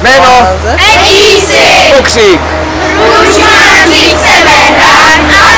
Jméno? Edísi! Pokřik! Už mám, chceme hrát a